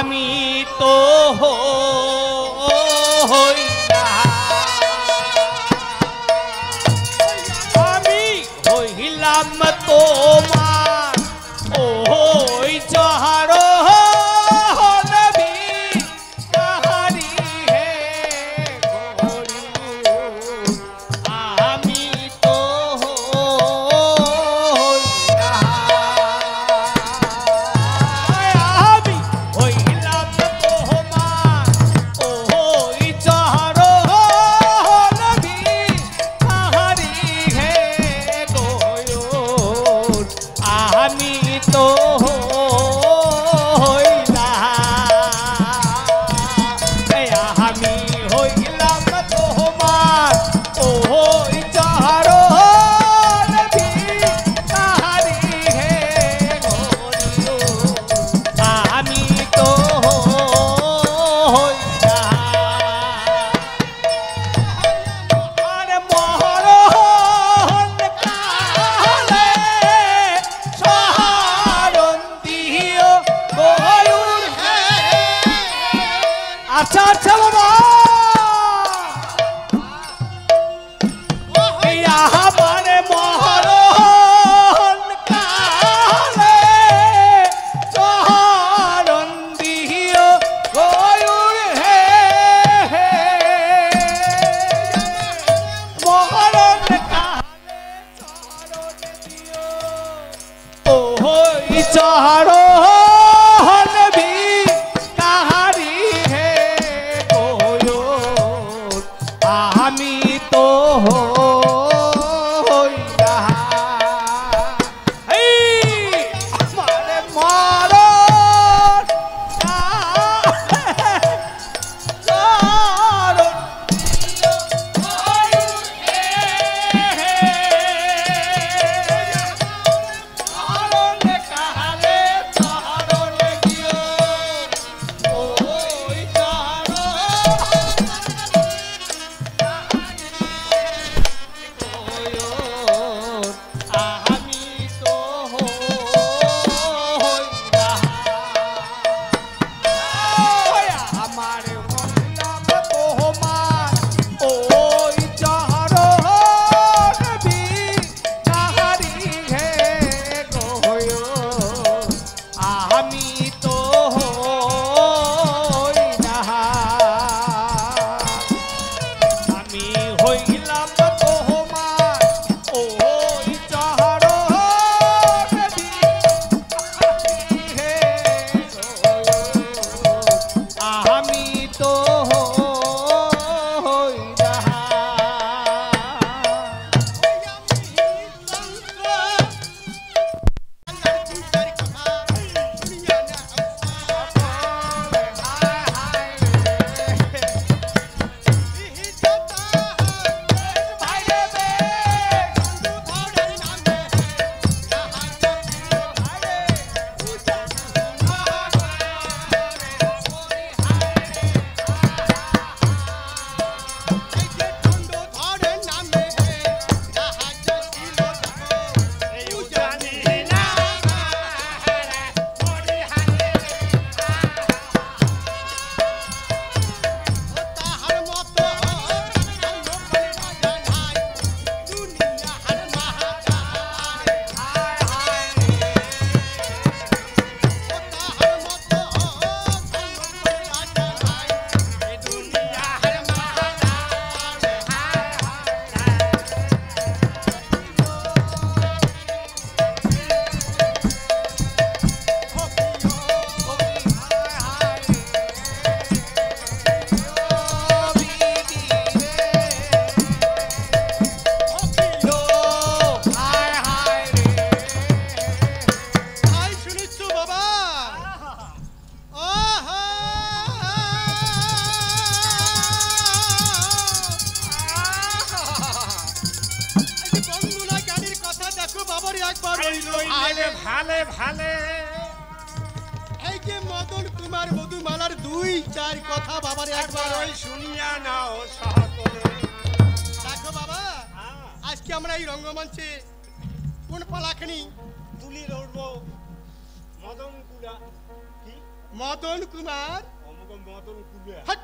আমি তো হই না, আমি হইলাম তোমার ওই যাহার নবী কাহারি হে গরু, আমি তো হই না, আমি হইলাম তোমার ওই যাহার নবী কাহারি হে গরু, আমি তো হইলা, আমি হইলাম তোমার ওই যাহার নবী কাহারি হে গরু, আমি তো হইলা, আরে মহরণ কালে সহারণ দিও গয়ুর হে। আচ্ছা আচ্ছা বাবা, আমার মহরণ কালে সহারণ দিও গয়ুর হে, মহরণ কালে সহারণ দিও ওই যাহার নবী কাহারি হে গয়ুর, আমি তো হই না, আমার মরণ চরণ মরণ কালে চরণ দিও ওই যাহার আমি তো হই না, আমার হইলাম তোমার ওই যাহার নবী কাহারি হে গয়ুর, আমি তো হই না, আমি হইলাম তোমার ওই যাহার নবী কাহারি হে গয়ুর, আমি তো হই না। ভালে ভালে ভালে এই যে মদন কুমার মধুমালার দুই চার কথা বাবার একবার ওই শুনিয়া নাও সকলে। দেখো বাবা, আজকে আমরা এই রঙ্গমঞ্চে কোন পালাখানি তুলি ধরবো মদন কুলা কি মদন কুমার অমুক মদন কুলে হাট!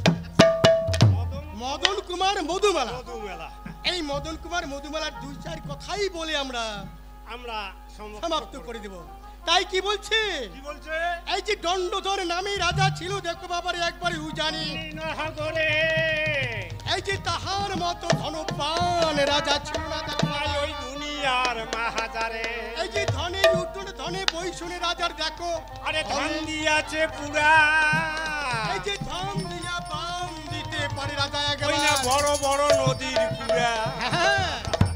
মদন কুমার মধুমালা। মধুমেলা এই মদন কুমার মধুমালার দুই চার কথাই বলে আমরা আমরা সমাপ্ত করে দেব। তাই কি বলছে? কি বলছে? এই যে দণ্ডধর নামে রাজা ছিল, দেখো বাবার একবার উজানি নহাগরে এই যে তাহার মতো ধনবান রাজা ছিল না, দেখো ভাই ওই দুনিয়ার মাহাজারে এই যে ধনে উঠুন ধনে বৈষণে রাজার দেখো আরে ধান দিয়াছে পুরা এই যে ধান দিয়া বাম দিতে পারে রাজা ওই না একবার। বড় বড় নদীর পুরা হ্যাঁ,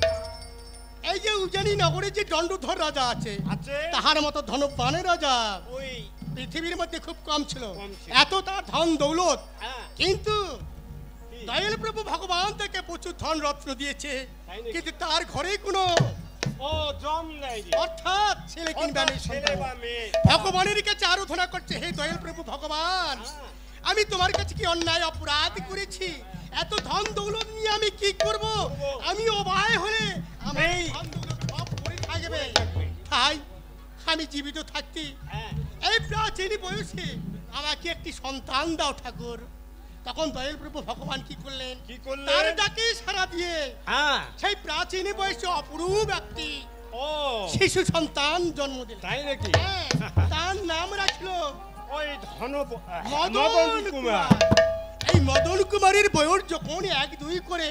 এই যে উজানি নগরে যে দণ্ডধর রাজা আছে, আছে তাহার মতো ধনবান রাজা ওই পৃথিবীর মধ্যে খুব কম ছিল। কম ছিল। এত তার ধন দৌলত, হ্যাঁ কিন্তু কি? দয়াল প্রভু ভগবান তাকে প্রচুর ধন রত্ন দিয়েছে, তাই নাকি? কিন্তু তার ঘরে কোনো ও জম নাই রে। অর্থাৎ ছেলে কিংবা মেয়ে ছেলে সন্তান বা মেয়ে ভগবানের কাছে আরাধনা করছে, হে দয়াল প্রভু ভগবান, হ্যাঁ। আমি তোমার কাছে কি অন্যায় অপরাধ করেছি? এত ধন দৌলত নিয়ে আমি কি করব? আমি অবায় হলে আমার এই। ধন দৌলত সব পড়ে থাকবে। থাকবে। তাই আমি জীবিত থাকতে হ্যাঁ এই প্রাচীন বয়সে আমাকে একটি সন্তান দাও ঠাকুর। তখন দয়াল প্রভু ভগবান কি করলেন? কি করলেন? তার ডাকে সাড়া দিয়ে হ্যাঁ সেই প্রাচীন বয়সে অপরূপ একটি ও শিশু সন্তান জন্ম দিলেন। তাই নাকি? হ্যাঁ, তার নাম রাখলো ওই ধন মদন কুমার। এই মদন কুমারের বয়স যখন 1-2 করে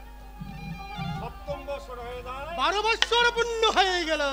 সপ্তম বছর হয়ে যায় 12 বছর পূর্ণ হয়ে গেল,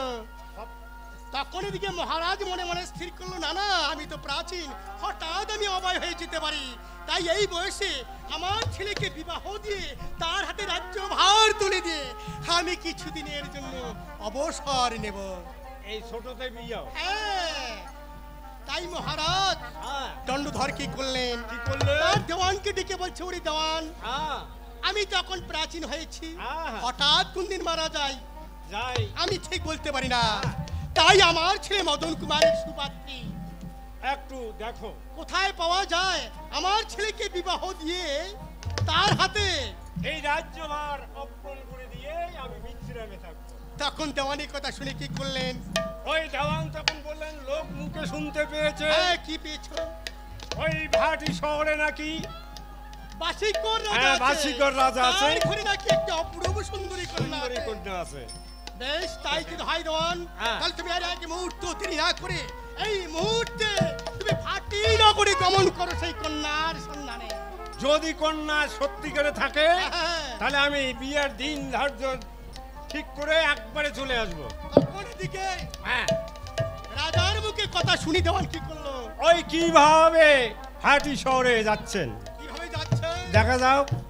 তখন এদিকে মহারাজ মনে মনে স্থির করলো, না না, আমি তো প্রাচীন, হঠাৎ আমি অবায় হয়ে যেতে পারি। তাই এই বয়সে আমার ছেলেকে বিবাহ দিয়ে তার হাতে রাজ্যভার তুলে দিয়ে আমি কিছুদিনের জন্য অবসর নেব। এই ছোটতে বিয়ে হ্যাঁ, তাই মহারাজ হ্যাঁ দণ্ডধর কি করলেন? কি করলেন? তার দেওয়ানকে ডেকে বলছে, ওরে দেওয়ান, হ্যাঁ আমি তখন প্রাচীন হয়েছি, হ্যাঁ। হঠাৎ কোন দিন মারা যায় যাই আমি ঠিক বলতে পারি না। তাই আমার ছেলে মদন কুমারের সুপাত্রী একটু দেখো কোথায় পাওয়া যায়? আমার ছেলেকে বিবাহ দিয়ে তার হাতে। এই রাজ্যভার অর্পণ করে দিয়ে আমি বিশ্রামে থাকবো। তখন দেওয়ানের কথা শুনে কি করলেন? ওই দেওয়ান তখন বললেন, লোক মুখে শুনতে পেয়েছে হ্যাঁ, কি পেয়েছো? ওই ভাটি শহরে নাকি বাসিকর রাজা হ্যাঁ, আছে। বাসিকর রাজা আছে। তার ঘরে নাকি একটা অপূর্ব সুন্দরী কন্যা সুন্দরী আছে। কন্যা আছে। বেশ, তাই যদি হয় দেওয়ান, হ্যাঁ। তাহলে তুমি আর এক মুহূর্ত দেরি না করে এই মুহূর্তে তুমি ভাটি নগরে গমন করো সেই কন্যার সন্ধানে। যদি কন্যা সত্যি করে থাকে হ্যাঁ। তাহলে আমি বিয়ের দিন ধার্য ঠিক করে একবারে চলে আসবো। তখন এদিকে হ্যাঁ রাজার মুখে কথা শুনি দেওয়ান কি করলো? ওই কিভাবে হাটি শহরে যাচ্ছেন কিভাবে যাচ্ছে? দেখা যাও।